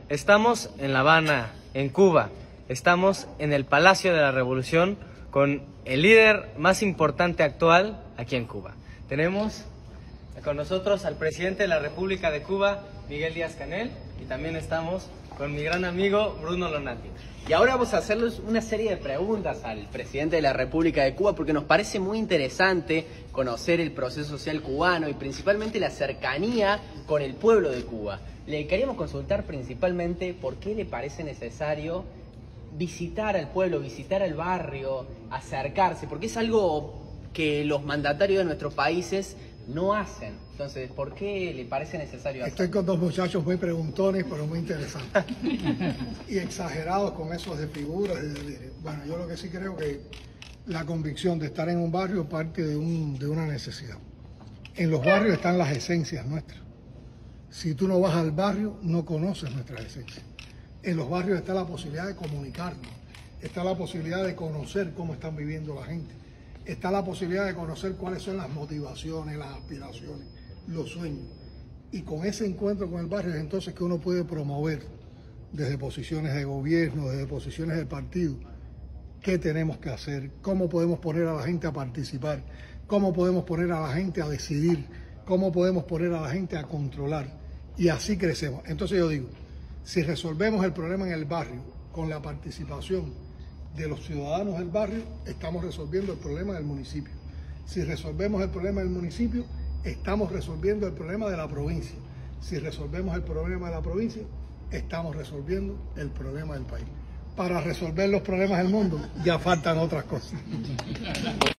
Estamos en La Habana, en Cuba. Estamos en el Palacio de la Revolución con el líder más importante actual aquí en Cuba. Tenemos con nosotros al presidente de la República de Cuba, Miguel Díaz-Canel, y también estamos con mi gran amigo Bruno Lonati. Y ahora vamos a hacerles una serie de preguntas al presidente de la República de Cuba porque nos parece muy interesante conocer el proceso social cubano y principalmente la cercanía con el pueblo de Cuba. Le queríamos consultar principalmente por qué le parece necesario visitar al pueblo, visitar al barrio, acercarse, porque es algo que los mandatarios de nuestros países no hacen. Entonces, ¿por qué le parece necesario hacerlo? Estoy con dos muchachos muy preguntones, pero muy interesantes. Y exagerados con esos de figuras y de delirios. Bueno, yo lo que sí creo que la convicción de estar en un barrio parte de una necesidad. En los barrios están las esencias nuestras. Si tú no vas al barrio, no conoces nuestras esencias. En los barrios está la posibilidad de comunicarnos, está la posibilidad de conocer cómo están viviendo la gente, está la posibilidad de conocer cuáles son las motivaciones, las aspiraciones, los sueños. Y con ese encuentro con el barrio es entonces que uno puede promover desde posiciones de gobierno, desde posiciones de partido, qué tenemos que hacer, cómo podemos poner a la gente a participar, cómo podemos poner a la gente a decidir, cómo podemos poner a la gente a controlar. Y así crecemos. Entonces yo digo, si resolvemos el problema en el barrio con la participación de los ciudadanos del barrio, estamos resolviendo el problema del municipio. Si resolvemos el problema del municipio, estamos resolviendo el problema de la provincia. Si resolvemos el problema de la provincia, estamos resolviendo el problema del país. Para resolver los problemas del mundo ya faltan otras cosas.